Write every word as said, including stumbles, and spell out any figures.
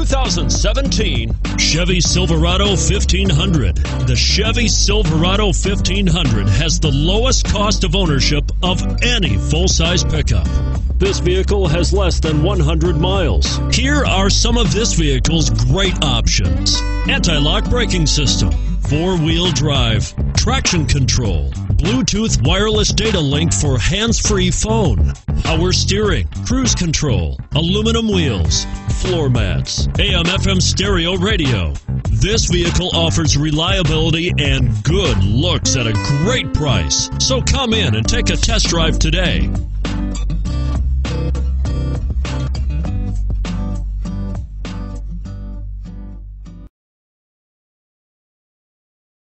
thousand seventeen Chevy Silverado fifteen hundred. The Chevy Silverado fifteen hundred has the lowest cost of ownership of any full-size pickup. This vehicle has less than one hundred miles. Here are some of this vehicle's great options: anti-lock braking system, four-wheel drive, traction control, Bluetooth wireless data link for hands-free phone, power steering, cruise control, aluminum wheels, floor mats, A M F M stereo radio. This vehicle offers reliability and good looks at a great price. So come in and take a test drive today.